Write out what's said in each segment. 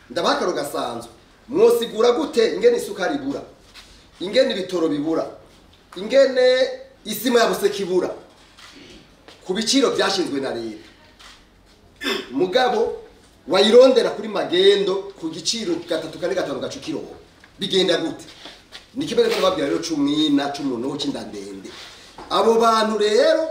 ndabakaro gasanzwe mwosigura gute ingene isukari ibura, ingene ibitoro bibura, ingene isima yabuse kibura ku biciro byashinzwe na leta, mugabo wayirondera kuri magendo ku giciro 3-4-5 gacu kiro bigenda gute? Nikibere ko babwira rero 10 na 10 cy'indandende. Abo bantu rero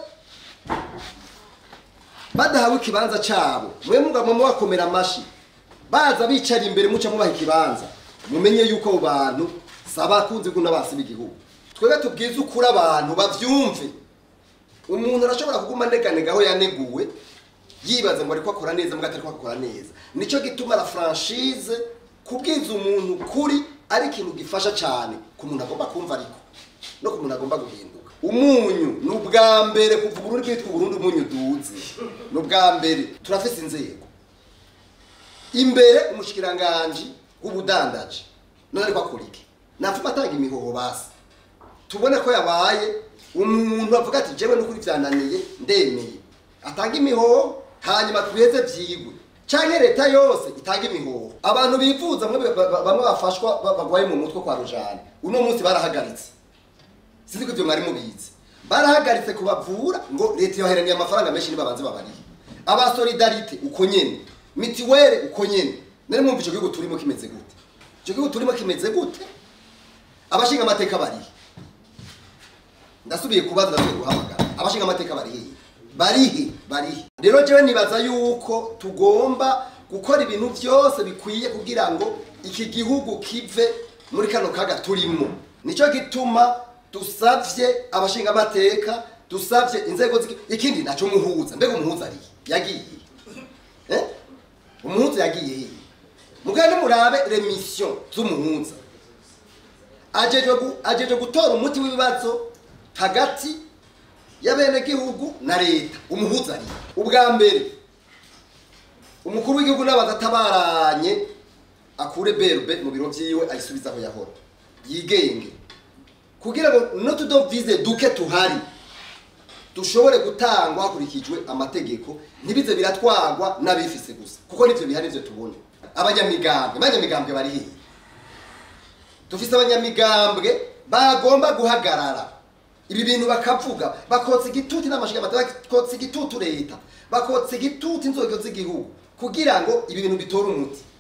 badahawe ikibanza cyabo, mwe mugabo mubakomera amashi baza bicara imbere muca mubaha ikibanza, mumenye yuko abo bantu sabakunze guna basiba igihugu. Twebwe tubwiza ukuri abantu bavyumve. Umuntu arashobora kuguma neganega aho yaneguwe yibaza ngo ariko akora neza mugatari ko akora neza. Nico gituma la franchise kubwiza umuntu kuri ari ikintu gifasha cyane ku muntu agomba kumva ariko no ku muntu agomba guhinduka. Umunyu n'ubwa mbere kuva Burundi kwitwa Burundi umunyu duze n'ubwa mbere turafise inzego imbere umushikiranganje w'ubudandaje none ariko akora iki? Nafuma atanga imihoho basi tubone ko yabaye umuntu avuga ati jewe n'ukuri vyananiye ndemeye atanga imihoho hanyuma tweze vyigwe canke leta yose itanga imihoho. Abantu bivuza bamwe bafashwa bagwaye mu mutwe kwa rujane uno munsi barahagaritse, sinzi ko ivyo mwari mubizi, barahagaritse kubavura ngo leta yoheraniye amafaranga menshi nibabanze babariye. Aba solidarite uko nyene, mitiwere uko nyene. Nari mwumva ico gihugu turimo kimeze gute? Ico gihugu turimo kimeze gute? Abashinga amateka barihe? Ndasubiye kubaza ndasubiye guhamagara. Abashinga amateka barihe? Barihe. Rero jewe nibaza yuko tugomba gukora ibintu byose bikwiye kugira ngo iki gihugu kive muri kano kaga turimo. Nico gituma dusavye abashinga amateka, dusavye inzego ikindi naco muhuza. Mbega umuhuza ari yagiye? Umuhuza yagiye. Mugane murabe remission z'umuhuza. Ajeje gutora umuti w'ibibazo hagati y'abene gihugu na leta. Umuhuza ari ubwa mbere umukuru w'igihugu n'abadatabaranye akure berbe mu biro vyiwe ayisubiza aho yahora yigenge kugira ngo no tudovize duke tuhari dushobore gutangwa hakurikijwe amategeko ntibize biratwagwa n'abifise gusa kuko nivyo bihari ivyo tubone. Abanyamigambwe bari hehe? Dufise abanyamigambwe bagomba guhagarara ibi bintu bakavuga bakotsa igitutu n'amashiga bakotsa igitutu leta bakotsa igitutu inzego z'igihugu kugira ngo ibi bintu bitore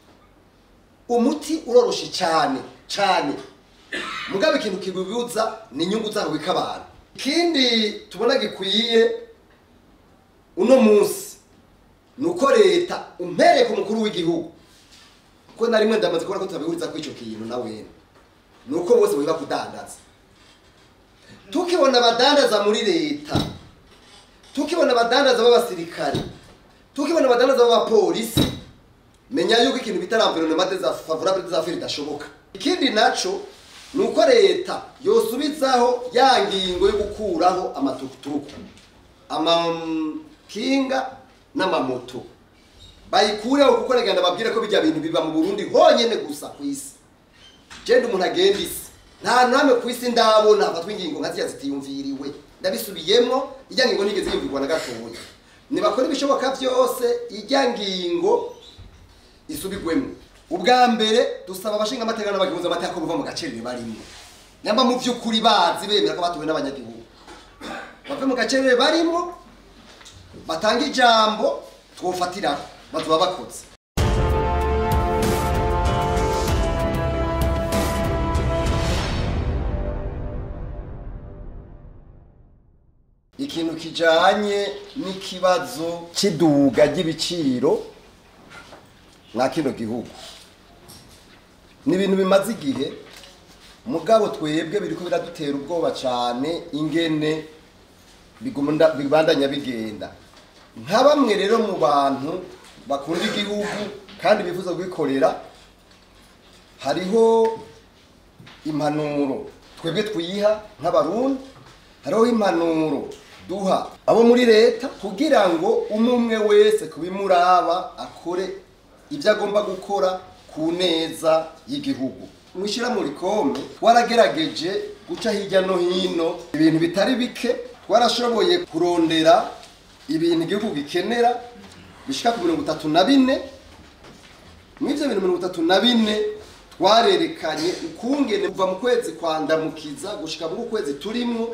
umuti uroroshe cyane mugabe ikintu kibibuza ni inyungu zaho bikabana. Ikindi tubona gikwiye uno munsi nuko leta umpereye ku mukuru w'igihugu ko narimwe ndamaze kubona ko tutabihuriza kwico kintu nawe nuko bose biba kudandaza. Tukibona abadandaza muri leta, tukibona abadandaza b'abasirikare, tukibona abadandaza b'abapolisi, menya yuko ikintu bitaramvirone za favorable za feri dashoboka. Ikindi naco nuko leta yosubizaho ya ngingo yo gukuraho amatukutuku, amakinga n'amamoto. Bayikureho kuko nagenda babwire ko bijya bintu biba mu Burundi honyene gusa kwisi. Genda umuntu agenda isi nta namwe kwisi ndabona afatwa ingingo nka zitiyumviriwe ndabisubiyemo ijya ngingo nigeze yumvirwa na gatoya. Nibakora ibishoboka byose ijya ngingo isubigwemo. Ubwa mbere dusaba abashinga amateka n'abagihuza amateka ko buva mu gacerere barimo nyamba mu vy'ukuri bazi bemera ko batuwe n'abanyagihugu bave mu gacerere barimo batanga ijambo twofatira bazuba bakoze. Ikintu kijanye n'ikibazo kiduga ry'ibiciro na kino gihugu ni ibintu bimaze igihe mugabo twebwe biriko biradutera ubwoba cyane ingene bibandanya bigenda. Nka bamwe rero mu bantu bakunda igihugu kandi bifuza kugikorera hariho impanuro twebwe twiha nk'abarundi, hariho impanuro duha abo muri leta kugira ngo umwe wese kubimuraba akore ibyo agomba gukora ku neza y'igihugu. Mwishira muri kome waragerageje guca hirya no hino ibintu bitari bike, twarashoboye kurondera ibintu igihugu gikenera bishika ku 34 mw'ivyo bintu 34 twarerekanye ukungene kuva mu kwezi kwandamukiza gushika mu kwezi turimwo,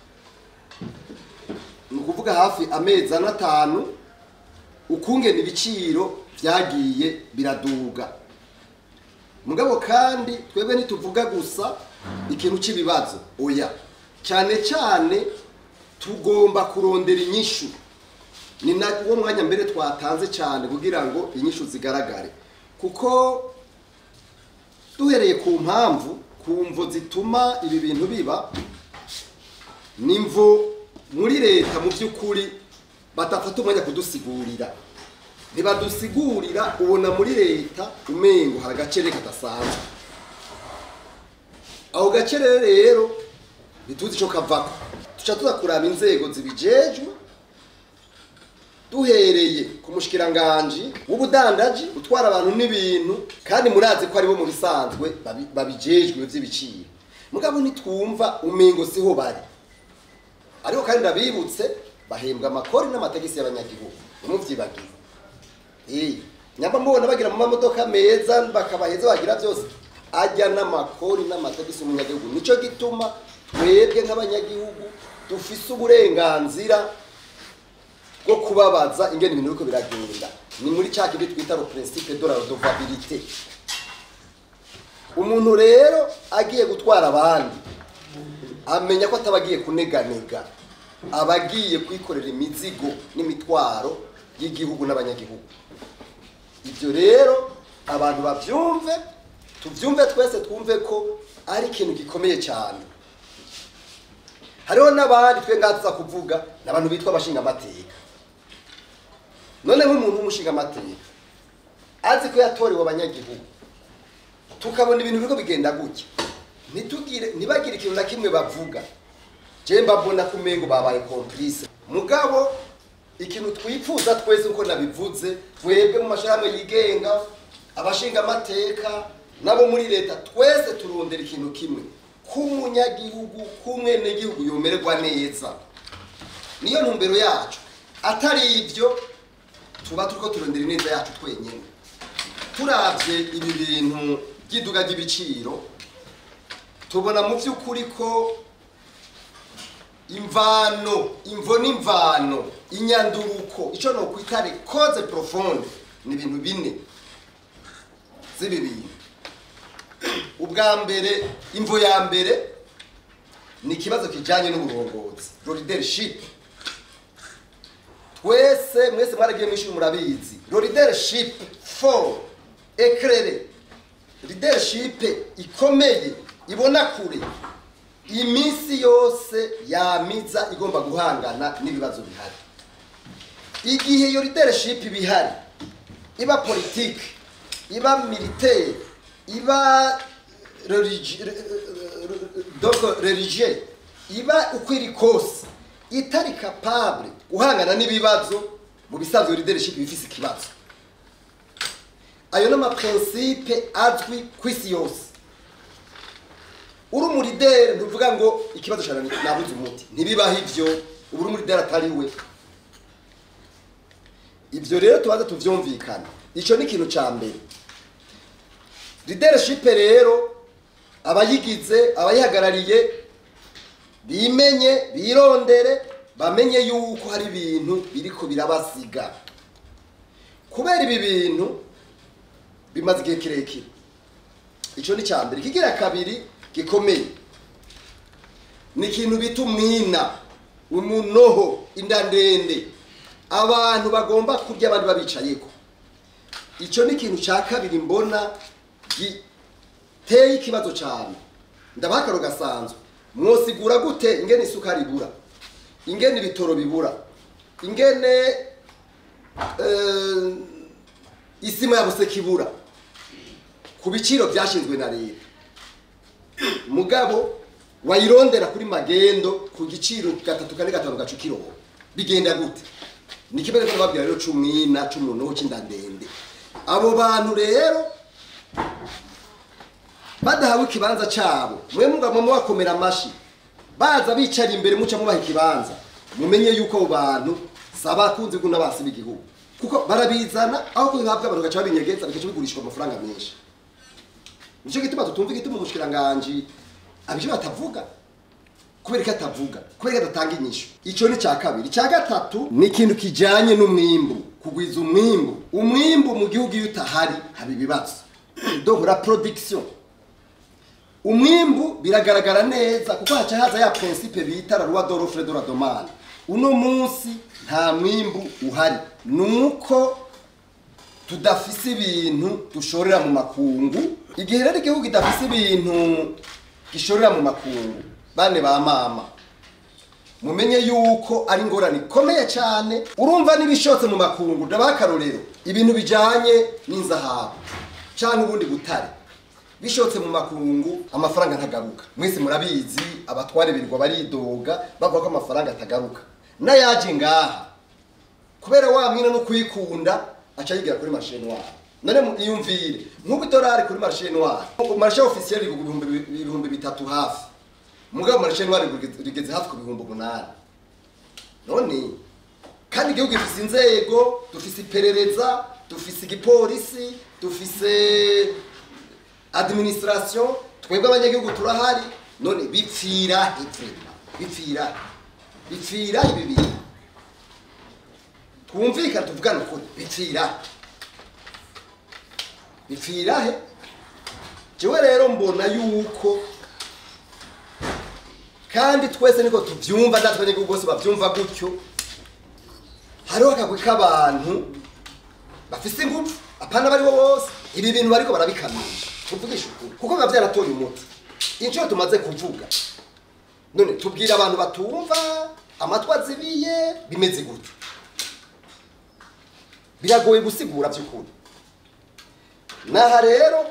ni ukuvuga hafi amezi 5, ukungene ibiciro vyagiye biraduga. Mugabo kandi twebwe ntituvuga gusa ikintu cy'ibibazo, oya, cyane cyane tugomba kurondera inyishu. Ni nawo mwanya mbere twatanze cyane kugira ngo inyishu zigaragare, kuko duhereye ku mpamvu, ku mvo zituma ibi bintu biba, nimvo muri leta mu by'ukuri batafata umwanya kudusigurira. Ntibadusigurira, ubona muri leta umengo hari agacere kadasanzwe. Aho gacere rero bituzi ico kavako, tuca tuza kuraba inzego zibijejwe, duhereye ku mushikiranganje w'ubudandaji utwara abantu n'ibintu, kandi murazi ko ari bo mu bisanzwe babijejwe vy'ibiciro. Mugabo nitwumva umengo siho bari. Ariko kandi ndabibutse bahembwa amakori n'amategeko y'abanyagihugu, umuvyibagiye. Nyamba mubona bagira mu mamodoka meza bakabaheza bagira byose, ajya n'amakori n'amategeko y'umunyagihugu. Nico gituma twebwe nk'abanyagihugu dufise uburenganzira bwo kubabaza ingene ibintu biko biragenda. Ni muri cya kintu twita le principe de la redevabilité. Umuntu rero agiye gutwara abandi amenya ko atabagiye kuneganega, abagiye kwikorera imizigo n'imitwaro y'igihugu n'abanyagihugu. Ibyo rero abantu bavyumve, tuvyumve twese, twumve ko ari ikintu gikomeye cyane. Hariho n'abandi twe ngatuza kuvuga n'abantu bitwa abashinga amateka. None nk'umuntu w'umushinga amateka azi ko yatorewe abanyagihugu, tukabona ibintu biko bigenda gutya, ntibagire ikintu na kimwe bavuga, je mbabona kumengo babaye complice. Mugabo ikintu twipfuza twese uko nabivuze, twebwe mu mashirahamwe yigenga, abashinga amateka nabo muri leta, twese turondera ikintu kimwe, k'umunyagihugu, k'umwenegihugu yomererwa neza. Niyo ntumbero yacu. Atari ivyo tuba turiko turondera neza yacu twenyene. Turavye ibi bintu by'iduga ry'ibiciro, tubona mu by'ukuri ko imvo n'imvano, inyanduruko, ico no kwitare cause profonde, ni ibintu bine z'ibi bintu. Ubwa mbere, imvo ya mbere ni ikibazo kijanye n'uburongozi, leadership. Mwese mwaragiye mwishuri murabizi, leadership for éclairé, leadership ikomeye ibona kure, iminsi yose yamiza igomba guhangana n'ibibazo bihari. Igihe iyo leadership bihari, iba politique, iba militaire, iba religieux, iba ukwiri kose, itari capable guhangana n'ibibazo, mu bisanzwe leadership bifise ikibazo. Ayo n'ama principe azwi kwisi yose. Uri muri leader ntuvuga ngo ikibazo cyane nabuze umuti, ntibibaho ivyo, uri muri leader atari we. Ivyo rero tubaze tuvyumvikana. Ico ni ikintu ca mbere. Leadership rero abayigize, abayihagarariye bimenye, birondere, bamenye yuko hari ibintu biriko birabasiga. Kubera ibi bintu bimaze igihe kirekire. Ico ni ca mbere. Kigira kabiri gikomeye, ni ikintu bita umwina, umunoho, inda ndende, abantu bagomba kurya abandi babicayeko. Ico ni ikintu ca kabiri mbona giteye ikibazo cyane. Ndabakaro gasanzwe, mwosigura gute ingene isukari ibura, ingene ibitoro bibura, ingene isima yabuse kibura ku biciro byashinzwe na leta. Mugabo wayirondera kuri magendo ku giciro 3 4 5 gacu kilo, bigenda gute? Ni kibazo cyo babwira rero 10 na 10 cy'indandende. Abo bantu rero badahawe ikibanza cyabo, mwe mugabo bakomera amashi, baza bicara imbere muca mubaha ikibanza, mumenye yuko abo bantu saba kunzi guna basi b'igihugu. kuko barabizana aho kubihabwa abantu gacha babinyegeza bikaca bigurishwa amafaranga menshi. Nico gituma tutumva igituma umushikiranganje abije batavuga kubera atavuga kubera adatanga inyishu. Ico ni ca kabiri. Ca gatatu ni ikintu kijanye n'umwimbu, kugwiza umwimbu mu gihugu yutahari haba ibibazo. Donc la production, umwimbu biragaragara neza kuko haca haza ya principe bita la loi de l'offre et de la demande. Uno munsi nta mwimbu uhari, nuko tudafise ibintu dushorera mu makungu. Igihe rero igihugu kidafise ibintu gishorera mu makungu, bane ba mama mumenye yuko ari ngorane ikomeye cyane. Urumva nibishotse mu makungu ndabakarorero ibintu bijanye n'inzahabu cyane ubundi butare bishotse mu makungu amafaranga ntagaruka. Mwese murabizi abatware birirwa baridoga bavuga ko amafaranga atagaruka, nayaje ngaha kubera wamwina no kwikunda aca yigira kuri marché noir. None iyumvire nk'ubu dolari kuri marché noir, marché officiel ibihumbi bitatu hafi, mugabo marché noir rigeze hafi ku bihumbi 8. None kandi igihugu gifise inzego, dufise iperereza, dufise igipolisi, dufise administration, twebwe abanyagihugu turahari. None bipfira ibi bintu twumvikana tuvugana ukuri, bipfira he? Jewe rero mbona yuko kandi twese niko tuvyumva, natwe abanyagihugu bose bavyumva gutyo, hariho akagwi k'abantu bafise ingufu apana bari bose ibi bintu bariko barabikamisha. Tuvugisha ukuri kuko biba vyaratoye umuti inshuro tumaze kuvuga. None tubwira abantu batumva, amatwi azibiye, bimeze gutyo, biragoye gusigura by'ukuri. Naha rero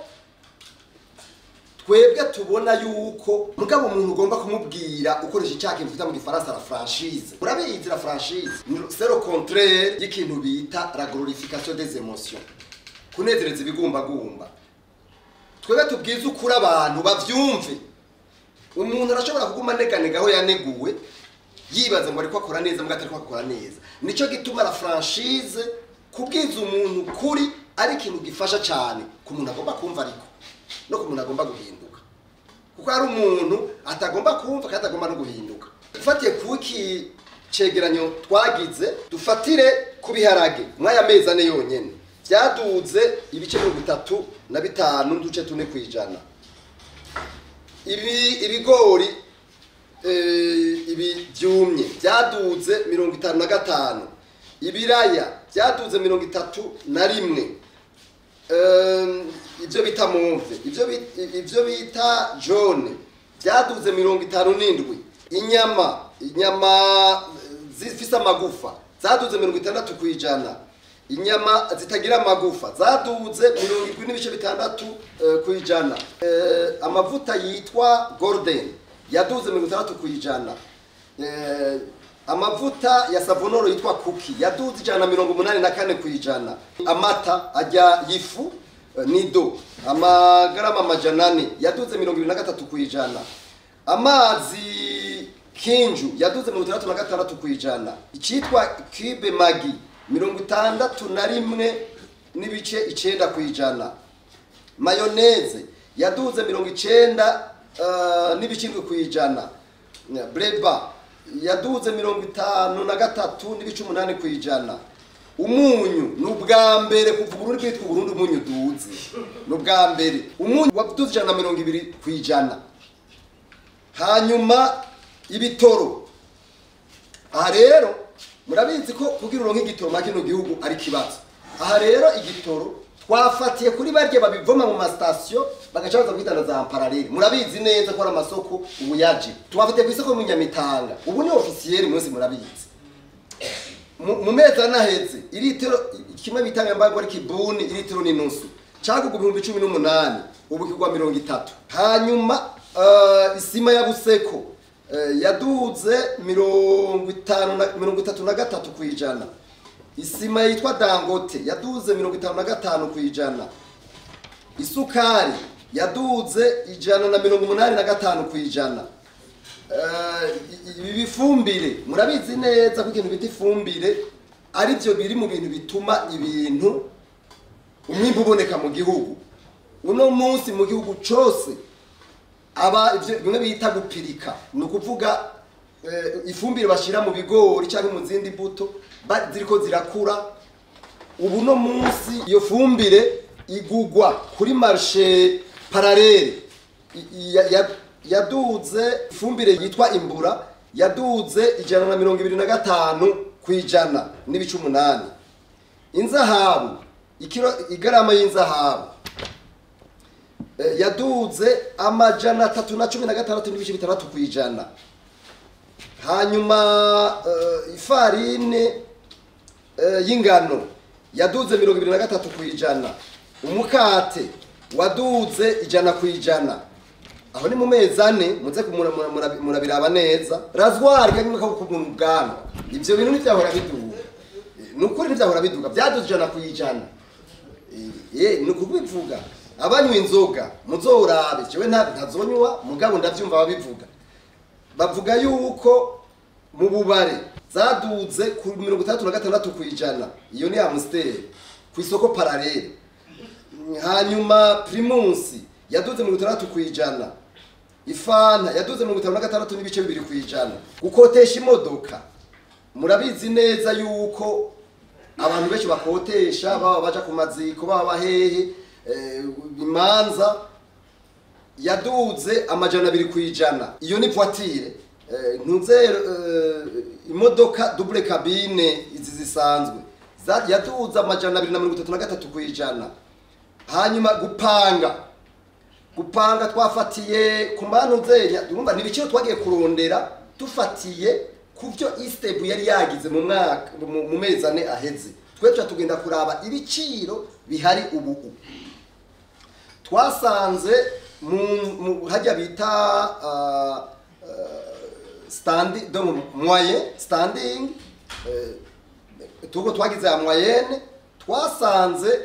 twebwe tubona yuko mugabo umuntu ugomba kumubwira ukoresha icyaka mvuta mu gifaransa la franchise. Urabizi la franchise c'est le contraire y'ikintu bita la glorification des émotions, kunezereza ibigumbagumba. Twebwe tubwiza ukuri abantu bavyumve. Umuntu arashobora kuguma neganega aho yaneguwe yibaza ngo ariko akora neza mbwa atariko akora neza. Nico gituma la franchise kubwiza umuntu kuri ari ikintu gifasha cyane ku muntu agomba kumva ariko no ku muntu agomba guhinduka, kuko ari umuntu atagomba kumva kandi atagomba no guhinduka. Dufatiye kuki cegeranyo twagize, dufatire kubiharage mwaya mezi ane yonyene byaduze ibice 35 n'uduce 4 kwijana. Ibigori ibi byumye byaduze 55, ibiraya byaduze 31, ibyo bita move, ibyo bita jaune byaduze 57, inyama zifise amagufa zaduze 60 kwijana, inyama zitagira amagufa zaduze 76 kwijana, amavuta yitwa golden yaduze 60 kwijana, amavuta ya savonoro yitwa cookie yaduze 184 kwijana, amata ajya yifu nido amagarama amajanane yaduze 23 kwijana, amazi kinju yaduze 36 kwijana, icyitwa cube magi 61 n'ibice 9 kwijana, mayonnaise yaduze 90 n'ibice 7 kwijana, breba yaduze 53 n'ibice 8 kwijana. Umunyu n'ubwa mbere kuva Burundi kwitwa Burundi umunyu duze n'ubwa mbere umunyu waduze 120 kwijana. Hanyuma ibitoro, aha rero murabizi ko kugira uronke igitoro makino gihugu ari kibazo. Aha rero igitoro twafatiye kuri barye babivoma mu mastation bagacaza kwitana za parallel. Murabizi neza ko ari amasoko ubu yaje twafatiye ku isoko mu Nyamitanga, ubu ni officiel mwese murabizi. Mu meza naheze iritiro kimwe bitanga mbago ari kibuni iritiro ni nusu cyagugu 2018 ubu kigwa 30. Hanyuma isima ya Buseko yaduze 33 kwijana, isima yitwa Dangote yaduze 55 kwijana, isukari yaduze 185 kwijana. Ibifumbire murabizi neza ko ikintu bita ifumbire ari byo biri mu bintu bituma ibintu umwimbu uboneka mu gihugu. Uno munsi mu gihugu cyose aba ivyo bimwe bita gupirika, ni ukuvuga ifumbire bashira mu bigori cyangwa mu zindi buto ziriko zirakura. Ubu no munsi iyo fumbire igugwa kuri marché parallele yaduze. Ifumbire yitwa imbura yaduze 125 kwijana n'ibice 8. Inzahabu igarama y'inzahabu yaduze 316 n'ibice 6 kwijana. Hanyuma ifarine y'ingano yaduze 23 kwijana. Umukate waduze 100 kwijana. Aho ni mu mezi ane muze murabiraba neza. Razwari kanyuma ko ku bwana ivyo bintu n'ivyahora biduga, nukuri n'ivyahora biduga byaduze 100 kwijana. Nukubivuga abanywa inzoga muzorabe, jewe ntazonywa mugabo ndavyumva babivuga. Bavuga yuko mu bubare zaduze ku 36 kwijana. Iyo ni Amstel ku isoko parallele. Hanyuma Primus yaduze 60 kwijana. Ifana yaduze 56 n'ibice 2 kwijana. Gukotesha imodoka murabizi neza yuko abantu benshi bakotesha baba baja ku maziko baba bahehe imanza yaduze 200 kwijana. Iyo ni voiture ntuze imodoka double cabine izi zisanzwe yaduze 233 kwijana. Hanyuma gupanga twafatiye ku mantu zenya, urumva nibiciro twagiye kurondera tufatiye kuvyo Istebu yari yagize mu mwaka mu mezi ane aheze. Tweca tugenda kuraba ibiciro bihari ubu. Twasanze mu hajya bita standing donc moyen standing tugo twagize ya moyenne. Twasanze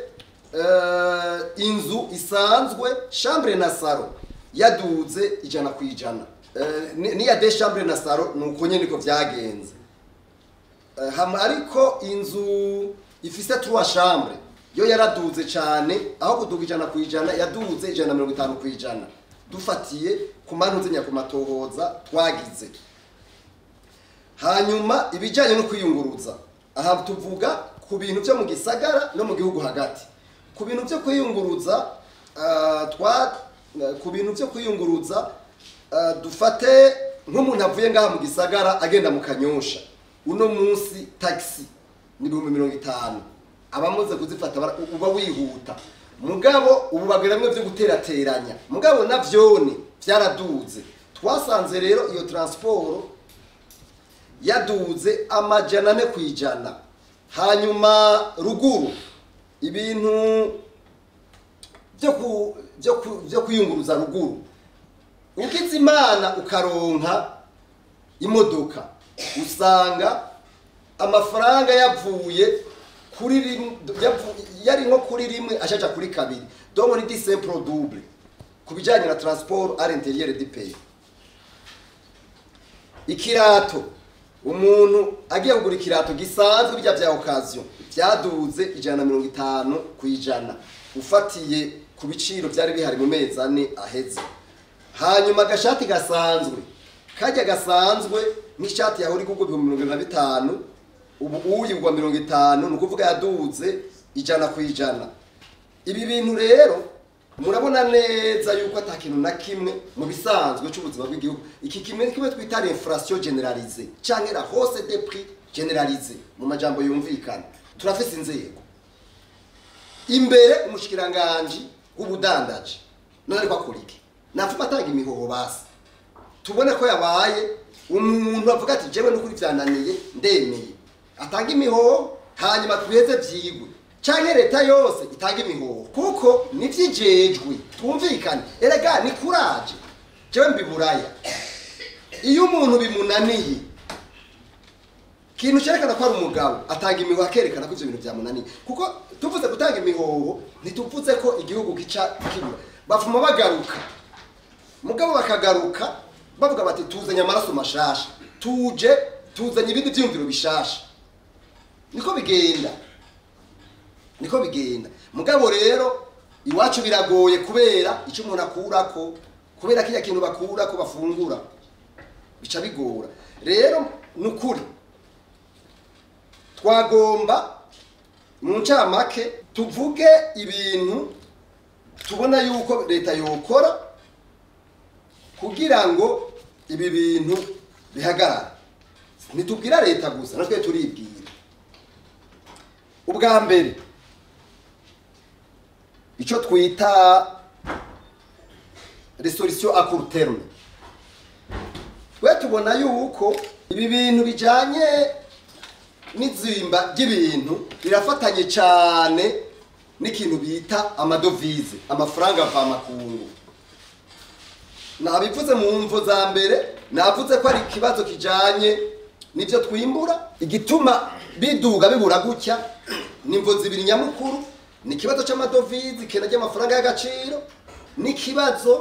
inzu isanzwe chambre na salon yaduze 100 kwijana. Ni ya de chambre na salon nuko nyene niko vyagenze. Ariko inzu ifise 3 chambre yo yaraduze cyane, aho kuduga 100 kwijana yaduze 150 kwijana. Dufatiye ku mantu zenya ku matohoza twagize. Hanyuma ibijanye no kwiyunguruza, aha tuvuga ku bintu byo mu gisagara no mu gihugu hagati. Ku bintu byo kwiyunguruza dufate nk'umuntu avuye ngaha mu gisagara agenda mu Kanyosha, uno munsi taxi ni 50. Abamuze kuzifata uba wihuta, mugabo ubu bagiramwe byo guterateranya, mugabo navyone byaraduze. Twasanze rero iyo transport yaduze 400 kwijana. Hanyuma ruguru ibintu byo kwiyunguruza ruguru, ukiza Imana ukaronka imodoka usanga amafaranga yavuye kuri yari nko kuri rimwe ashaja kuri kabiri. Donc ni 10 simple double kubijanye na transport à l'intérieur du pays. Ikirato umuntu agiye kugura ikirato gisanzwe bijya bya occasion byaduze 150 kwijana ufatiye ku biciro byari bihari mu mezi ane aheze. Hanyuma gashati gasanzwe kajya gasanzwe n'ishati yaho uri kugura 25 ubu uyigwa 50 nukuvuga yaduze 100 kwijana. Ibi bintu rero murabona neza yuko atakintu na kimwe mu bisanzwe cy'ubuzima bw'igihugu iki kimwe twita inflation généralisée cyangwa la hausse des prix généralisée mu majambo yumvikana. Turafise inzego imbere umushikiranganje w'ubudandaje none ariko akurike nafuma atanga imihoho basi tubone ko yabaye umuntu avuga ati jewe no kuri byananiye ndemeye atanga imihoho hanyuma tweze byigwe cyangwa leta yose itanga imihoho kuko nivyijejwe twumvikane. Erega ni courage jewe mbiburaya iyo umuntu bimunaniye kintu cyerekana ko ari umugabo atanga imihoho akerekana ko ivyo bintu byamunaniye. Kuko tuvuze gutanga imihoho ntituvuze ko igihugu kica kibura, bafuma bagaruka mugabo bakagaruka bavuga bati tuzanye amaraso mashasha tuzanye ibindi byumviro bishasha. niko bigenda mugabo rero iwacu biragoye kubera icyo umuntu akurako kubera kiriya kintu bakurako bafungura bica bigora rero nukuri twagomba mu ncamake tuvuge ibintu tubona yuko leta yokora kugira ngo ibi bintu bihagarare ntitubwira leta gusa natwe turibwira ubwa mbere icyo twita resolution à court terme twe tubona yuko ibi bintu bijanye n'izimba ry'ibintu birafatanye cyane n'ikintu bita amadovize amafaranga ava makungu nabivuze mu mvo za mbere navuze ko ari ikibazo kijanye nivyo twimbura igituma biduga bibura gutya nimvo zibiri nyamukuru ni kibazo c'amadovize kena ry'amafaranga y'agaciro ni kibazo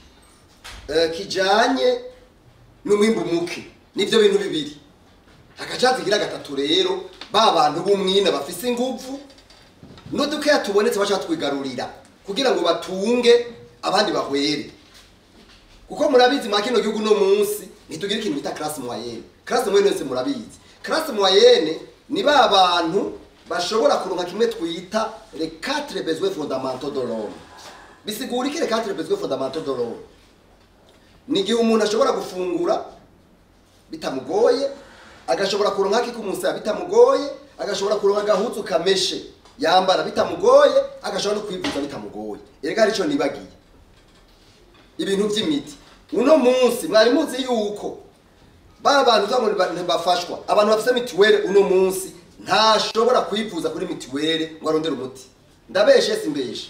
kijanye n'umwimbu muke nivyo bintu bibiri akacazigira gatatu rero ba bantu b'umwina bafise inguvu n'udukeya tubonetse bacha twigarurira kugira ngo batunge abandi bahwere kuko murabizi makino gihugu no munsi nitugira ikintu bita classe moyenne classe moyenne wese murabizi classe moyenne ni ba bantu bashobora kuronka kimwe twita les 4 besoins fondamentaux de l'homme bisigura iki les 4 besoins fondamentaux de l'homme ni gihe umuntu ashobora gufungura bitamugoye agashobora kuronka kikumunsi bitamugoye agashobora kuronka gahuzu kameshe yambara bitamugoye agashobora no kwivuza bitamugoye erega arico nibagiye ibintu by'imiti uno munsi mwari muzi yuko ba bantu zamwe bafashwa abantu bafite mituwele uno munsi ntashobora kwivuza kuri mituwele ngo arondere umuti ndabeshe simbeshe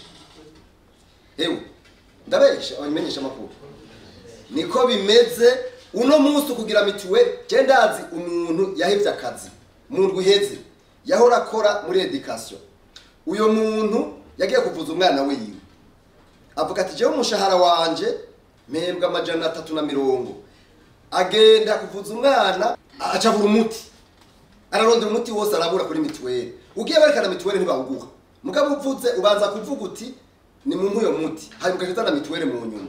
ewe ndabeshe abamenyesha makuru niko bimeze uno munsi kugira mituwele cendazi umuntu yahevye akazi umuntu guheze yahora akora muri education uyo muntu yagiye kuvuza umwana wiwe avuga ati jewe umushahara wanje mpembwa amajana 350 agenda kuvuza umwana acabura umuti ararondera umuti wose arabura kuri mituwele ugiye barekana mituwele ntibawuguha mugabo uvuze ubanza kuvuga uti ni mu muyo muti hanyuma ukajana mituwele mu nyuma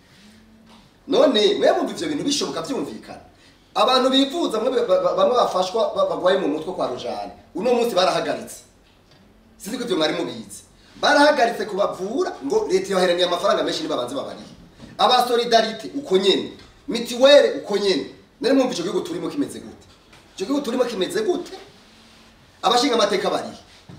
none mwe mumva ivyo bintu bishoboka byumvikana abantu bivuza bamwe bafashwa bagwaye mu mutwe kwa rojane uno munsi barahagaritse sizi ko ivyo mwari mubizi barahagaritse kubavura ngo leta yoheraniye amafaranga menshi nibabanze babariye aba solidarite uko nyene mitiwele uko nyene nari mumva ico gihugu turimo kimeze gute ico gihugu turimo kimeze gute abashinga amateka barihe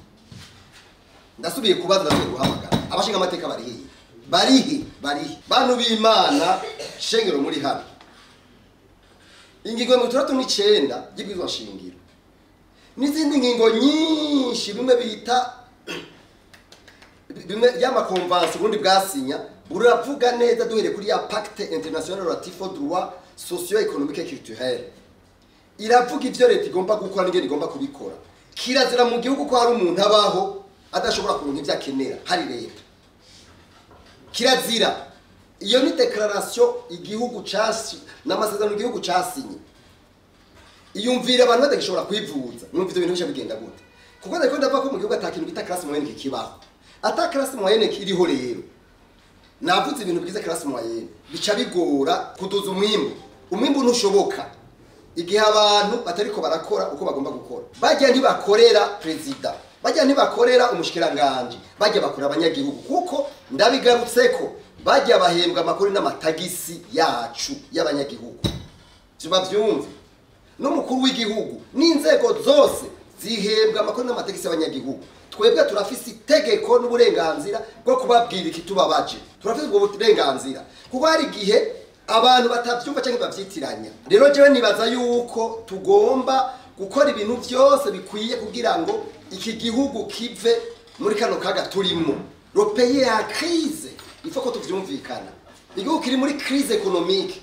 ndasubiye kubaza ndasubiye guhamagara abashinga amateka barihe bantu b'Imana shengero muri hano ingingo 39 y'ibizwa shingiro n'izindi ngingo nyinshi bimwe bita bimwe y'amakonvansi bundi bwasinya buravuga neza duhere kuri ya pacte international relatif aux droits socio-économiques et culturels iravuga ivyo leta igomba gukora n'ingene igomba kubikora kirazira mu gihugu ko hari umuntu abaho adashobora kuronka ivyo akenera hari leta kirazira iyo ni declaration igihugu casi n'amasezerano igihugu casinye iyumvira abantu badashobora kwivuza numva ivyo bintu bisha bigenda gute kuko ndako ndava ko mu gihugu atakintu bita classe moyenne kikibaho ata classe moyenne kiriho rero navuze ibintu bwiza classe moyenne bica bigora kuduza umwimbu ntushoboka igihe abantu batariko barakora uko bagomba gukora bajya ntibakorera president bajya ntibakorera umushikiranganje bajya bakora abanyagihugu kuko ndabigarutseko bajya bahembwa amakuru n'amatagisi yacu y'abanyagihugu ziba byumve no mukuru w'igihugu n'inzego zose zihembwa amakuru n'amatagisi y'abanyagihugu twebwe turafise itegeko n'uburenganzira bwo kubabwira ikitubabaje turafise ubwo burenganzira kuko hari gihe abantu batavyumva cyangwa bavyitiranya rero jewe nibaza yuko tugomba gukora ibintu byose bikwiye kugira ngo iki gihugu kive muri kano kaga turimo le pays est en crise il faut ko tuvyumvikana igihugu kiri muri crise économique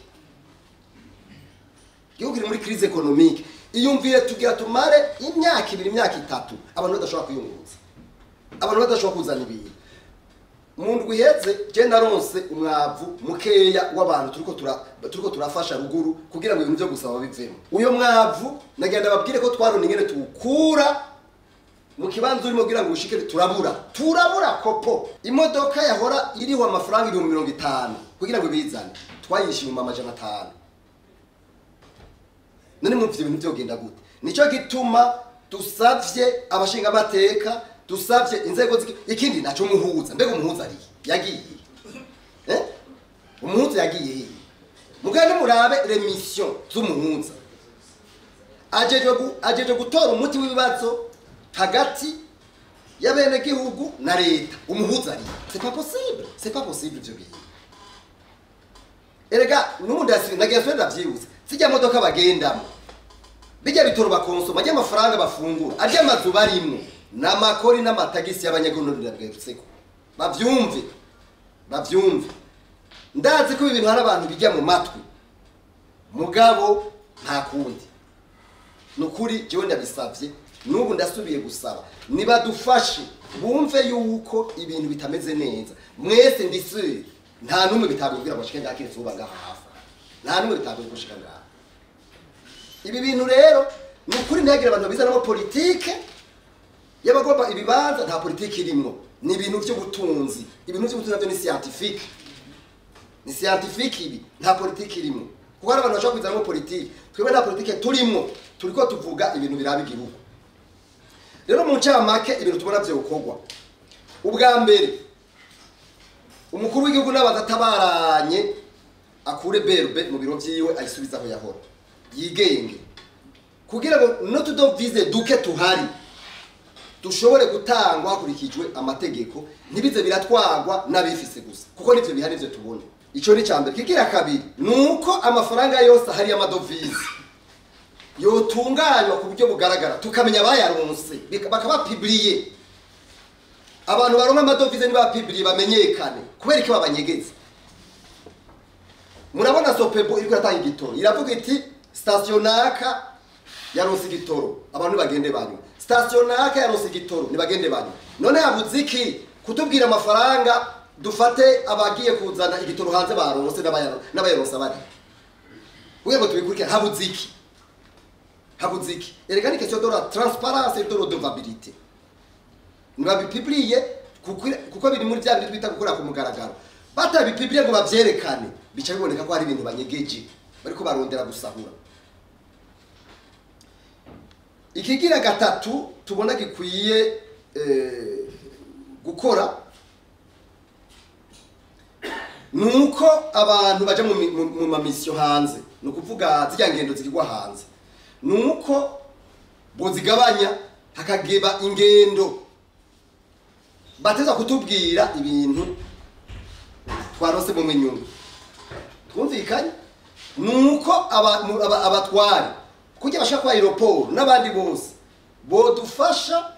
iyumvire tugira tumare imyaka 2 imyaka 3 abantu badashobora kwiyunguruza abantu badashobora kuzana ibintu umuntu guheze je naronse umwavu mukeya w'abantu turiko turafasha ruguru kugira ngo ibintu byo gusaba bivemo uyo mwavu nagenda babwire ko twarona ingene tukura mu kibanza urimo kugira ngo ushike turabura kopo imodoka yahora iriho amafaranga 50 kugira ngo bizane twayishima amajana 5 none mu ibintu byogenda gute nico gituma dusavye abashinga amateka dusavye inzego ikindi naco muhuza mbega umuhuza ari yagiye umuhuza yagiye mugende murabe remission z'umuhuza ajeje gutora umuti w'ibibazo hagati y'abene gihugu na leta umuhuza ari c'est pas possible byo biye erega nubundi nagiye swenda vyibuze sijya modoka bagendamo bijya bitoro bakonsoma ajya amafaranga bafungura ajya amazu barimwe n'amakori n'amatagisi y'abanyagonorera bwetseko bavyumve ndazi ko ibintu hari abantu bijya mu matwi mugabo nta kundi nukuri jewe ndabisavye nubu ndasubiye gusaba niba dufashe bumve yuko ibintu bitameze neza mwese ndisuri nta numwe bitabwira ngo shike ndakire vuba ngahafa nta numwe bitabwira gushika ngaha ibi bintu rero nukuri ntagira abantu bizanamo politike y'abagomba ibibanza nta politike irimo ni ibintu by'ubutunzi ibintu by'ubutunzi navyo ni scientifique ibi nta politike irimo kuko abantu bashobora kwizanamo politike twebwe nta politike turiko tuvuga ibintu biraba igihugu rero mu ncamake ibintu tubona byo gukorwa ubwa mbere umukuru w'igihugu n'abadatabaranye akure berbe mu biro vyiwe ayisubiza aho yahora yigenge kugira ngo n'utudovize duke tuhari dushobore gutangwa hakurikijwe amategeko ntibize biratwagwa n'abifise gusa kuko nivyo bihari byo tubona ico ni cyambere kigira kabiri nuko amafaranga yose hari y'amadovize yotunganywa ku buryo bugaragara tukamenya bayaronse bakabapibliye abantu baronka amadovize ni bapibliye bamenyekane kubera ko babanyegeze murabona Sopepo iri kuratanga igitoro iravuga iti station naka yaronse igitoro abantu bagende banyu station naka yaronse igitoro ni bagende banyu none habuziki kutubwira amafaranga dufate abagiye kuzana igitoro hanze baronse n'abayaronse abari ngo tubikurikira habuziki erega ni question de la transparence et de la redevabilité nibabipibliye kuko biri muri bya bintu twita gukora ku mugaragaro batabipibliye ngo bavyerekane bica biboneka ko hari ibintu banyegeje bariko barondera gusahura ikigira gatatu tubona gikwiye gukora nuko abantu baje mu mamisyo hanze no kuvuga zijya ngendo zigirwa hanze nuko bozigabanya hakageba ingendo bateza kutubwira ibintu twarose mu nyungu twumvikanye nuko abatwari kujya bashaka kwa aeroport n'abandi bose bodufasha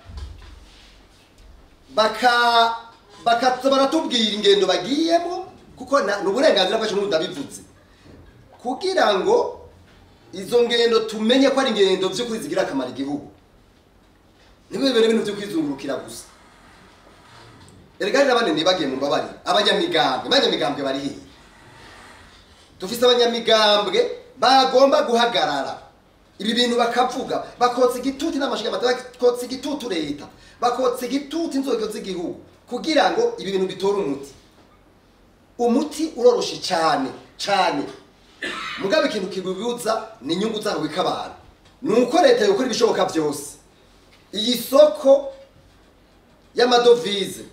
baratubwira ingendo bagiyemo kuko n'uburenganzira bwacu n'udabivuze kugira ngo izo ngendo tumenye ko ari ingendo byo kwizigira akamara igihugu ntibibere ibintu byo kwizungurukira gusa erega n'abandi bagiye mu mbabari abanyamigambwe bari hiye dufise abanyamigambwe bagomba guhagarara ibi bintu bakavuga bakotsa igitutu n'amashiga bakotsa igitutu leta bakotsa igitutu inzego z'igihugu kugira ngo ibi bintu bitore umuti uroroshe cyane mugabe ikintu kibibuza ni inyungu zaho wikabana nuko leta yokora ibishoboka byose iyi soko y'amadovize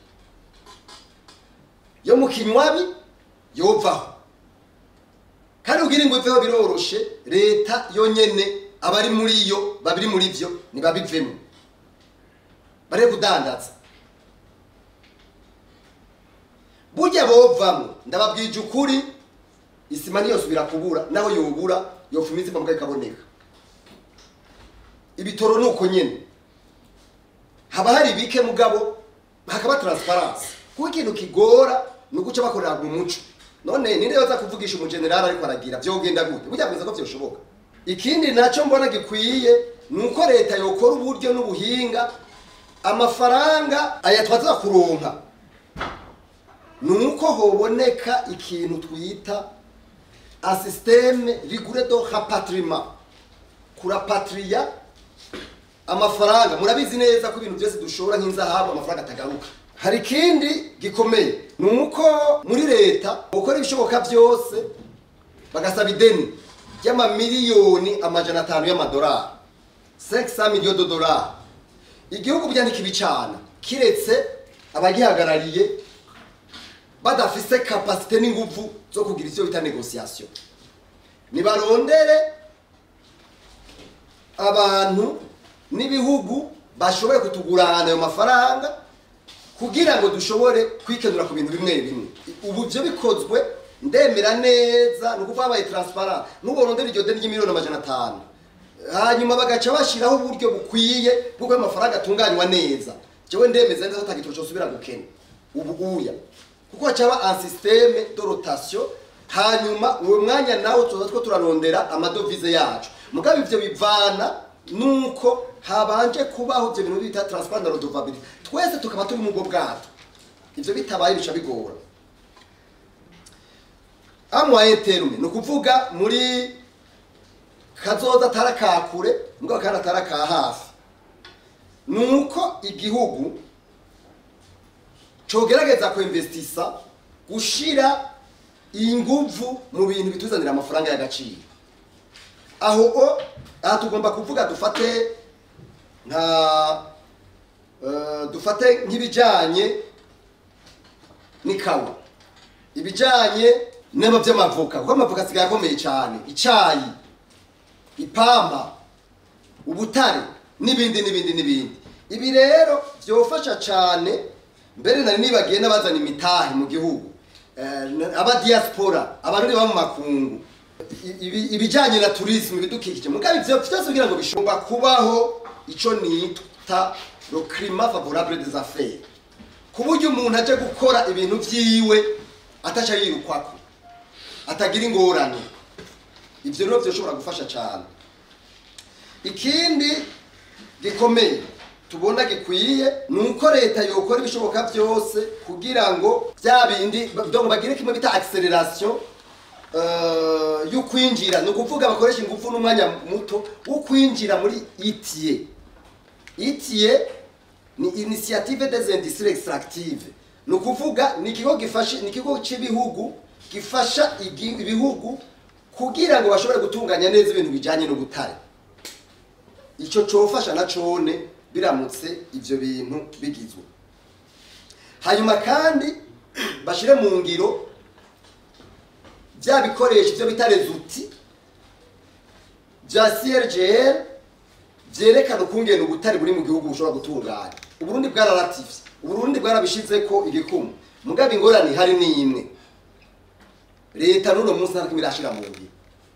yo mu kinywabi yovaho kandi ugira ngo iveho biroroshe leta yonyene abari muri yo babiri muri byo ni babivemo bare kudandaza burya bovamo ndababwije ukuri isima niyo subira kubura naho yobura yofumize mu kaboneka ibitoro nuko nyene haba hari bike mugabo hakaba transparence kuko ikintu kigora nuguca bakorera mu muco none ninde yoza kuvugisha umugeneral ariko aragira byo genda gute burya bwiza ko byoshoboka ikindi naco mbona gikwiye nuko leta yokora uburyo n'ubuhinga amafaranga ayatwaza kuronka nuko hoboneka ikintu twita un système rigoureux de rapatriement kurapatria amafaranga murabizi neza ko ibintu byose dushora nk'inzahabu amafaranga atagaruka. Hari ikindi gikomeye nuko muri leta gukora ibishoboka byose bagasaba ideni ry'amamiliyoni amajana 5 y'amadolari 500 millions de dollars. Igihugu byandika ibicana kiretse abagihagarariye badafise capacité n'ingufu zo kugira icyo bita negotiation. Nibarondere abantu n'ibihugu bashoboye kutugurana ayo mafaranga kugira ngo dushobore kwikenura ku bintu bimwe bimwe. Ubu byo bikozwe ndemera neza nuko babaye transparent n'uborondera iryo deni y'imiliyoni amajana 5 hanyuma bagaca bashiraho uburyo bukwiye bwo amafaranga atunganywa neza. Jewe ndemeza neza utagitoro cyo subira gukena ubuguya kuko acaba un système de rotation hanyuma uwo mwanya nawo tuza two turarondera amadovize yacu. Mugabe ivyo bivana nuko habanje kubaho ivyo bintu bita transparent na redevability twese tukaba turi mu bwo bwato. Ivyo bitabaye bica bigora. Moyen terme no kuvuga muri kazoza tarakakure ngo kana taraka hafi nuko igihugu cogerageza ko investisa gushira inguvu mu bintu bituzanira amafaranga y'agaciro. Aho tugomba kuvuga dufate nk'ibijanye n'ikawa, ibijanye n'ama by'amavoka kuko amavoka asigaye akomeye cyane, icayi, ipamba, ubutare n'ibindi. Ibi rero byofasha cyane mbere nari nibagiye n'abazana imitahe mu gihugu, aba diaspora, abantu baba mu makungu, ibijanye na tourisme bidukikije. Mugabe ivyo byose kugira ngo bishobora kubaho ico nita le climat favorable des affaires, kuburyo umuntu aje gukora ibintu vyiwe ataca yirukwako, atagira ingorane. Ivyo rero byoshobora gufasha cyane. Ikindi gikomeye tubona gikwiye nuko leta yokora ibishoboka byose kugira ngo bya bindi donc bagire kimwe bita acceleration yo kwinjira, no kuvuga bakoresha ingufu n'umwanya muto wo kwinjira muri ITIE. ITIE ni Initiative des Industries Extractives, no kuvuga ni ikigo gifasha, ni ikigo cy'ibihugu gifasha ibihugu kugira ngo bashobore gutunganya neza ibintu bijanye no gutare. Ico cofasha na cone biramutse ivyo bintu bigizwe. Hanyuma kandi bashire mu ngiro bya bikoresho byo bita rezuti bya CRGL byerekana ukungena ubutari buri mu gihugu bushobora gutunganya. Uburundi bwararativye, Uburundi bwarabishize ko igikumu. Mugabe ingorane hari ni imwe, leta n'uno munsi nta kimirashira mu ngiro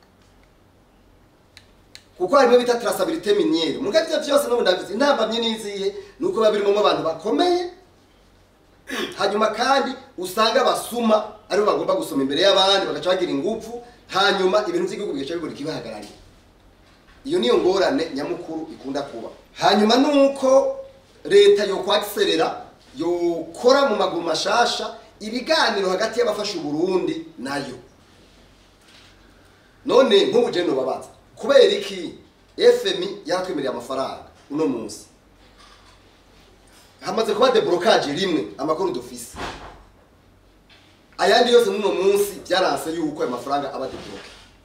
kuko harimo bita traçabilité minière. Mugabe ivyo byose no ndabizi intambamye niziye nuko babirimo abantu bakomeye, hanyuma kandi usanga basuma ari bagomba gusoma imbere y'abandi bagaca bagira ingufu, hanyuma ibintu by'igihugu bigaca bigora kibahagarariye. Iyo niyo ngorane nyamukuru ikunda kuba. Hanyuma nuko leta yo kwakserera yokora mu maguru mashasha ibiganiro hagati y'abafasha Burundi nayo. None nk'ubugendo babaza kubera iki FMI yakwemereye amafaranga uno munsi hamaze kuba deblocage rimwe amakuru dufise, ayandi yose n'uno munsi byaranse yuko amafaranga aba debloke.